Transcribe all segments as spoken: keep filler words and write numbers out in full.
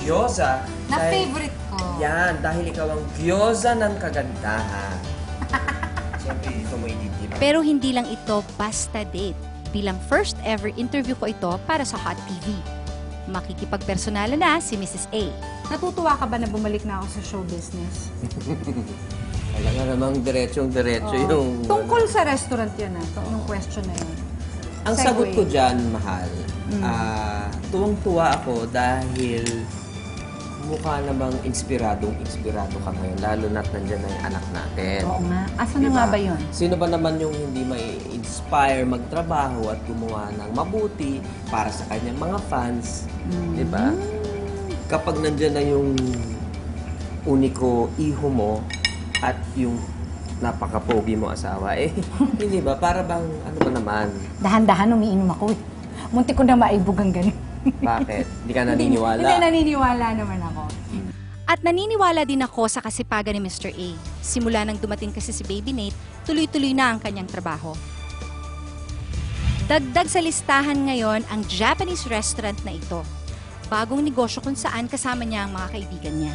gyoza. Na dahil- favorite ko. Yan, dahil ikaw ang gyoza ng kagandahan. Siyempre, ito mo ididib. Pero hindi lang ito basta date. Bilang first ever interview ko ito para sa Hot T V. Makikipagpersonala na si Missus A. Natutuwa ka ba na bumalik na ako sa show business? Alam nga namang diretsong-diretso Oo. yung... Tungkol sa restaurant yun ah, yung question na yun. Ang Segue. sagot ko dyan, mahal, Mm. ah, tuwang-tuwa ako dahil mukha namang inspiradong inspirado ka ngayon, lalo na't nandyan na yung anak natin. Oo nga. Asan Diba? na nga ba yun? Sino ba naman yung hindi may inspire magtrabaho at gumawa ng mabuti para sa kanyang mga fans? Mm. Di ba? Kapag nandyan na yung uniko iho mo at yung napaka-pogi mo asawa, eh, hindi ba? Para bang, ano ba naman? Dahan-dahan umiinom ako eh. Munti ko na maibog ang ganun. Bakit? Hindi ka naniniwala? Hindi, naniniwala naman ako. At naniniwala din ako sa kasipagan ni Mister A. Simula nang dumating kasi si Baby Nate, tuloy-tuloy na ang kanyang trabaho. Dagdag sa listahan ngayon ang Japanese restaurant na ito. Bagong negosyo kung saan kasama niya ang mga kaibigan niya.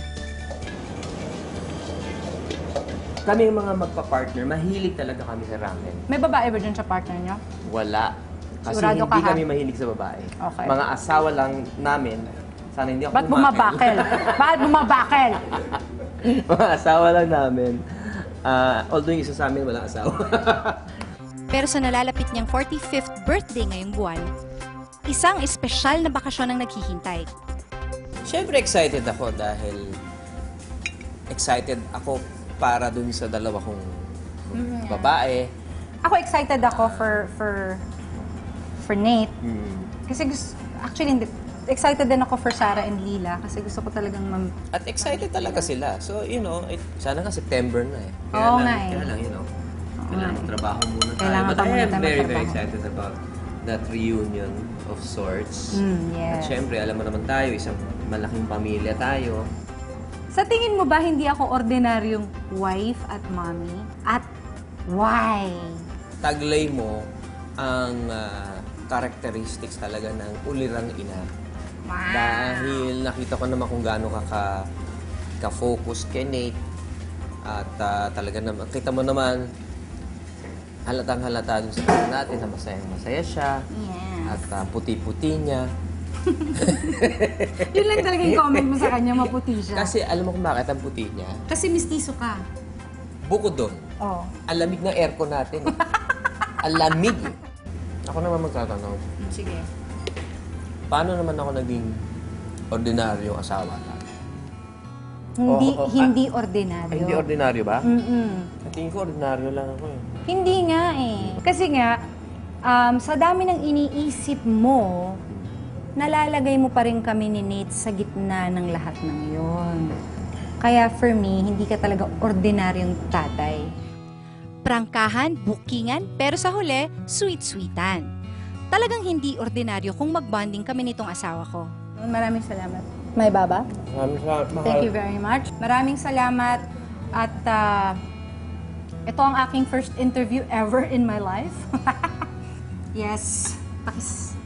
Kami yung mga magpa-partner, mahilig talaga kami sa ramen. May babae ba dyan sa partner niyo? Wala. Kasi Sigurado ka, hindi ha? kami mahilig sa babae. Okay. Mga asawa lang namin, sana hindi ako Ba't bumabakel? Ba't bumabakel? Mga asawa lang namin. Ah, although yung isa sa amin walang asawa. Pero sa nalalapit niyang forty-fifth birthday ngayong buwan, isang espesyal na bakasyon ang naghihintay. Siyempre excited ako dahil excited ako para dun sa dalawa kong babae. Ako excited ako for for for Nate. Hmm. Kasi gusto, actually, hindi, excited din ako for Sarah and Lila kasi gusto ko talagang mam... At excited talaga sila. So, you know, it, sana nga September na eh. Oo lang, nga eh. Kaya lang, you know, kailangan magtrabaho muna tayo. Kailangan But pa I muna am tayo very, very magtrabaho. excited about that reunion of sorts. Mm, At yes. syempre, alam mo naman tayo, isang malaking pamilya tayo. Sa tingin mo ba hindi ako ordinaryong wife at mommy? At why? Taglay mo ang ah, characteristics talaga ng ulirang ina. Wow. Dahil nakita ko naman kung gaano ka ka, ka-focus kay Nate. At ah, talaga naman, kita mo naman, halatang halata dun sa kanya natin na masayang masaya siya. Yes. At ah, puti-puti niya. Yun lang talaga yung comment mo sa kanya, maputi siya. Kasi alam mo kung bakit ang puti niya? Kasi mistiso ka. Bukod doon, Oh. ang lamig ng aircon natin. Ang lamig. eh. Ako naman magtatanong, Sige. paano naman ako naging ordinaryong asawa? Hindi Oo, oo. hindi Ay, ordinaryo. hindi ordinaryo ba? Mm-mm. Tingin ko ordinaryo lang ako eh. Hindi nga eh. Kasi nga, um, sa dami ng iniisip mo, nalalagay mo pa rin kami ni Nate sa gitna ng lahat ng yon. Kaya for me, hindi ka talaga ordinaryong tatay. Prangkahan, bookingan, pero sa huli, sweet-sweetan. Talagang hindi ordinaryo kung mag-bonding kami nitong asawa ko. Maraming salamat. May baba? Maraming salamat, mahal. Thank you very much. Maraming salamat at uh, ito ang aking first interview ever in my life. Yes. Pakis.